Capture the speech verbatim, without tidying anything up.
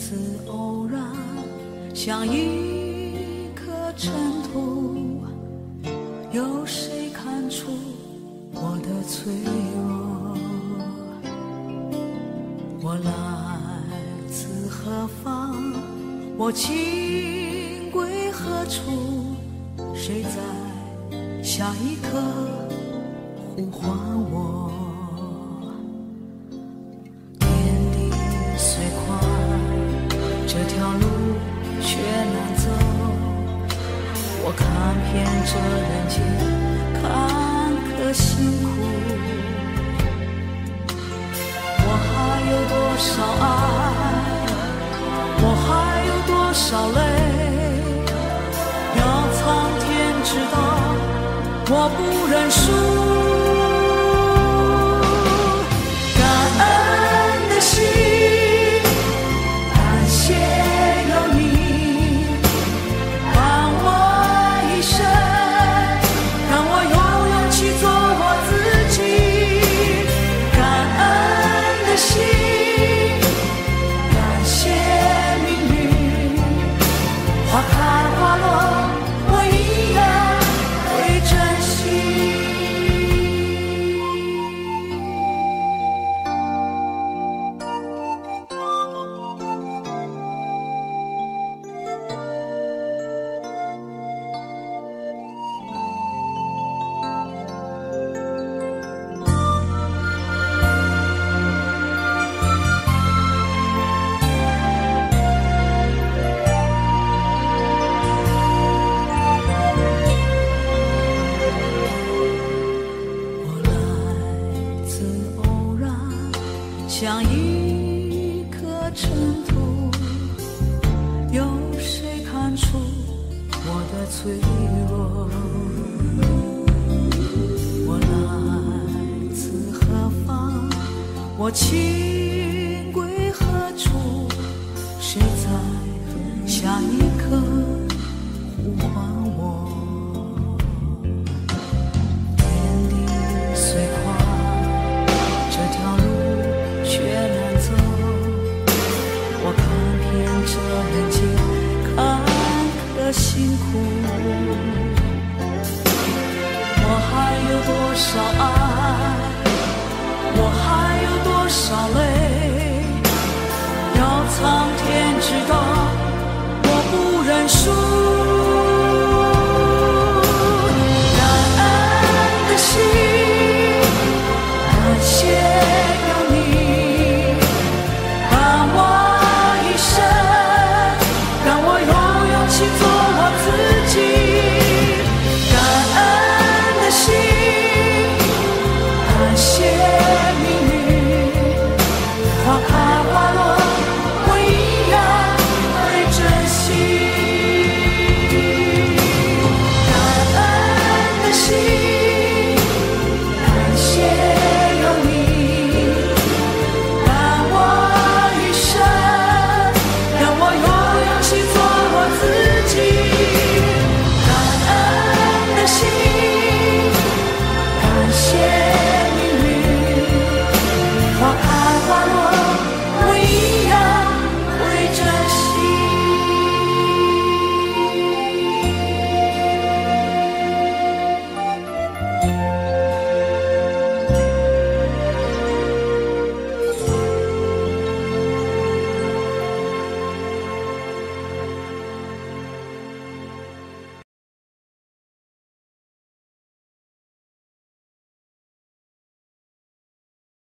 次偶然，像一颗尘土，有谁看出我的脆弱？我来自何方？我情归何处？谁在下一刻呼唤我？天地虽宽，这条路却难走。我看遍这人间坎坷辛苦，我还有多少爱，我还有多少泪，要苍天知道，我不认输。感恩的心，感谢有你伴我一生，让我有勇气做我自己。感恩的心，感谢命运，花开花落，我一样会珍惜。像一颗尘土，有谁看出我的脆弱？我来自何方？我情归何处？谁在下一刻呼唤我？天地虽宽，这条路却难走，我看遍这人间坎坷辛苦，我还有多少爱，我还有多少泪，要苍天知道，我不认输。感恩的心，感谢有你伴我一生，让我有勇气做我自己。感恩的心，感谢命运，花开